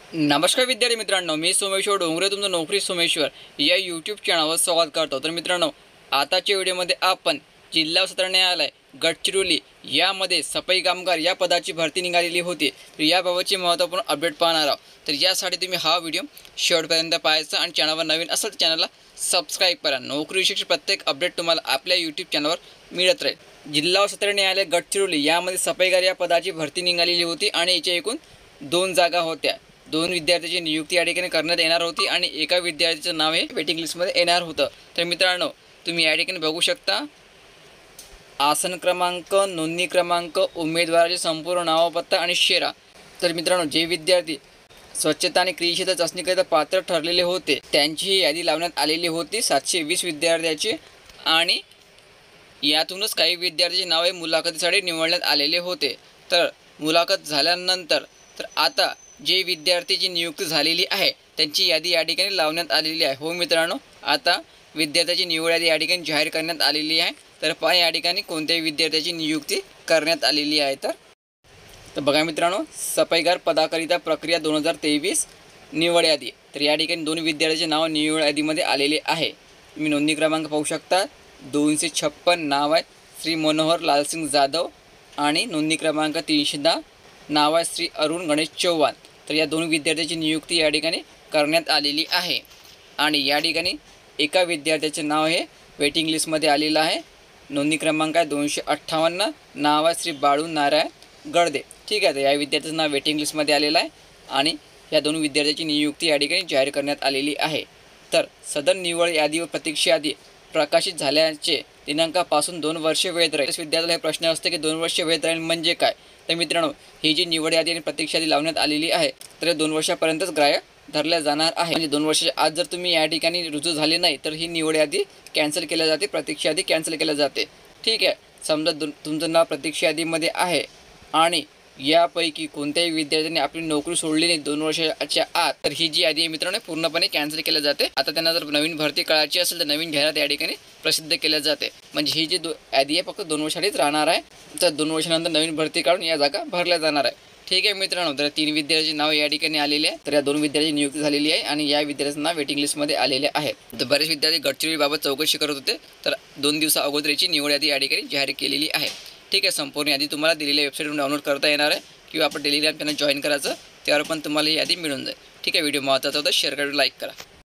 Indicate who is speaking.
Speaker 1: नमस्कार विद्यार्थी मित्रांनो, मी सोमेश्वर डोंगरे तुमचं नोकरी सोमेश्वर या यूट्यूब चॅनलवर स्वागत करतो। तर मित्रांनो, आताच्या व्हिडिओमध्ये आपण जिल्हा सत्र न्यायालय गडचिरोली यामध्ये सफाई कामगार या पदाची भरती निघालेली होती। तर याबाबतची महत्त्वपूर्ण अपडेट पाहणार आहोत। तर यासाठी तुम्ही हा व्हिडिओ शेवटपर्यंत पाहायचा आणि चॅनलवर नवीन असेल तर चॅनलला सबस्क्राईब करा। नोकरीविषयी प्रत्येक अपडेट तुम्हाला आपल्या यूट्यूब चॅनलवर मिळत राहील। जिल्हा सत्र न्यायालय गडचिरोली यामध्ये सफाईगार या पदाची भरती निघालेली होती आणि याच्या एकूण 2 जागा होत्या। 2 विद्यार्थ्यांची नियुक्ती या ठिकाणी करण्यात येणार होती आणि एका विद्यार्थ्याचं नाव हे वेटिंग लिस्टमध्ये येणार होतं। तर मित्रांनो, तुम्ही या ठिकाणी बघू शकता आसन क्रमांक, नोंदणी क्रमांक, उमेदवाराचे संपूर्ण नाव, पत्ता आणि शेरा। तर मित्रांनो, जे विद्यार्थी स्वच्छता आणि क्रियाशीलता चाचणीकरिता पात्र ठरलेले होते त्यांची ही यादी लावण्यात आलेली होती 720 विद्यार्थ्यांची आणि यातूनच काही विद्यार्थ्यांचे नाव हे मुलाखतीसाठी निवडण्यात आलेले होते। तर मुलाखत झाल्यानंतर आता जे विद्यार्थ्यांची नियुक्ती झालेली आहे त्यांची यादी या ठिकाणी लावण्यात आलेली आहे। हो मित्रांनो, आता विद्यार्थ्यांची निवड यादी या ठिकाणी जाहीर करण्यात आलेली आहे। तर पहा या ठिकाणी कोणत्याही विद्यार्थ्याची नियुक्ती करण्यात आलेली आहे। तर बघा मित्रांनो, सफाईगार पदाकरिता प्रक्रिया 2023 निवड यादी। तर या ठिकाणी 2 विद्यार्थ्यांचे नाव निवड यादीमध्ये आलेले आहे। तुम्ही नोंदणी क्रमांक पाहू शकता, 256 नाव आहे श्री मनोहर लालसिंग जाधव आणि नोंदणी क्रमांक 310 नाव आहे श्री अरुण गणेश चौहान। तर या 2 विद्यार्थ्यांची नियुक्ती या ठिकाणी करण्यात आलेली आहे आणि या ठिकाणी एका विद्यार्थ्याचे नाव हे वेटिंग लिस्टमध्ये आलेलं आहे। नोंदणी क्रमांक आहे 258, नाव आहे श्री बाळू नारायण गडदे। ठीक आहे, तर या विद्यार्थ्याचं नाव वेटिंग लिस्टमध्ये आलेलं आहे आणि या 2 विद्यार्थ्यांची नियुक्ती या ठिकाणी जाहीर करण्यात आलेली आहे। तर सदर निवड यादी व प्रतीक्षा यादी प्रकाशित झाल्याचे दिनांकापासून 2 वर्षे वैध राहील। विद्यार्थ्याला हे प्रश्न असते की 2 वर्षे वैध राहील म्हणजे काय? तर मित्रांनो, ही जी निवड यादी आणि प्रतीक्षा यादी लावण्यात आलेली आहे तर 2 वर्षापर्यंतच ग्राह्य धरल्या जाणार आहे। म्हणजे 2 वर्षाच्या आत जर तुम्ही या ठिकाणी रुजू झाले नाही तर ही निवड यादी कॅन्सल केल्या जाते, प्रतीक्षा यादी कॅन्सल केल्या जाते। ठीक आहे, समजा तुमचं नाव प्रतीक्षा यादीमध्ये आहे आणि यापैकी कोणत्याही विद्यार्थ्यांनी आपली नोकरी सोडली नाही 2 वर्षाच्या आत, तर ही जी यादी आहे मित्रांनो पूर्णपणे कॅन्सल केल्या जाते। आता त्यांना जर नवीन भरती करायची असेल तर नवीन जाहिरात या ठिकाणी प्रसिद्ध केल्या जाते। म्हणजे ही जी यादी आहे फक्त 2 वर्षांनीच राहणार आहे। तर 2 वर्षानंतर नवीन भरती काढून या जागा भरल्या जाणार आहे। ठीक आहे मित्रांनो, तर 3 विद्यार्थ्यांची नाव या ठिकाणी आलेली आहे। तर या 2 विद्यार्थ्यांची नियुक्ती झालेली आहे आणि या विद्यार्थ्यांचं नाव वेटिंग लिस्टमध्ये आलेले आहे। तर बरेच विद्यार्थी गडचिरोलीबाबत चौकशी करत होते, तर 2 दिवसा अगोदरची निवड यादी या ठिकाणी जाहीर केलेली आहे। ठीक आहे, संपूर्ण यादी तुम्हाला दिलेल्या वेबसाईटवरून डाउनलोड करता येणार आहे किंवा आपण टेलिग्राम चॅनल जॉईन करायचं, त्यावर पण तुम्हाला ही यादी मिळून जाईल। ठीक आहे, व्हिडिओ महत्त्वाचा होता, शेअर करा, लाईक करा।